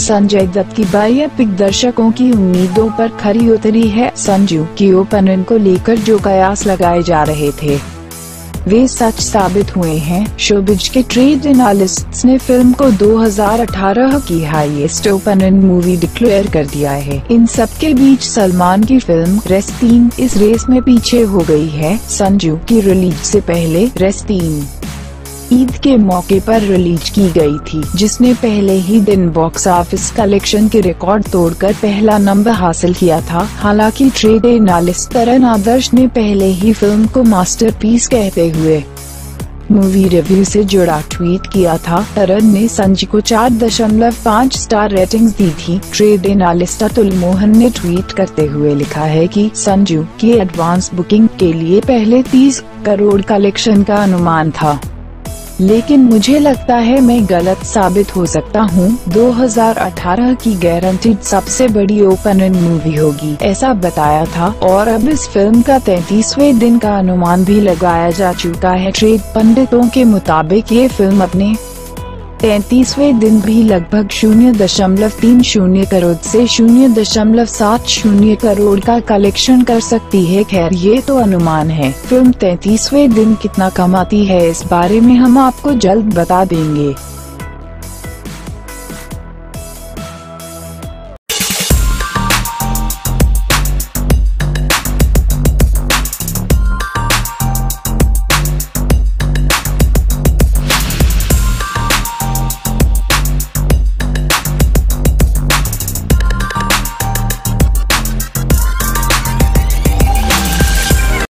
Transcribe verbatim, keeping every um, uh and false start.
संजय दत्त की बायोपिक दर्शकों की उम्मीदों पर खरी उतरी है। संजू की ओपनिंग को लेकर जो कयास लगाए जा रहे थे वे सच साबित हुए हैं। शोबिज के ट्रेड एनालिस्ट्स ने फिल्म को दो हज़ार अठारह की हाईएस्ट ओपनिंग मूवी डिक्लेयर कर दिया है। इन सब के बीच सलमान की फिल्म रेस तीन इस रेस में पीछे हो गई है। संजू की रिलीज से पहले रेस तीन ईद के मौके पर रिलीज की गई थी, जिसने पहले ही दिन बॉक्स ऑफिस कलेक्शन के रिकॉर्ड तोड़कर पहला नंबर हासिल किया था। हालांकि ट्रेड एनालिस्ट तरन आदर्श ने पहले ही फिल्म को मास्टरपीस कहते हुए मूवी रिव्यू से जुड़ा ट्वीट किया था। तरन ने संजू को चार दशमलव पाँच स्टार रेटिंग्स दी थी। ट्रेड एनालिस्ट अतुल मोहन ने ट्वीट करते हुए लिखा है कि संजू की एडवांस बुकिंग के लिए पहले तीस करोड़ कलेक्शन का अनुमान था, लेकिन मुझे लगता है मैं गलत साबित हो सकता हूँ। दो हज़ार अठारह की गारंटीड सबसे बड़ी ओपनिंग मूवी होगी, ऐसा बताया था। और अब इस फिल्म का तैंतीसवें दिन का अनुमान भी लगाया जा चुका है। ट्रेड पंडितों के मुताबिक ये फिल्म अपने तैंतीसवें दिन भी लगभग शून्य दशमलव तीन शून्य करोड़ से शून्य दशमलव सात शून्य करोड़ का कलेक्शन कर सकती है। खैर ये तो अनुमान है, फिल्म तैंतीसवें दिन कितना कमाती है इस बारे में हम आपको जल्द बता देंगे।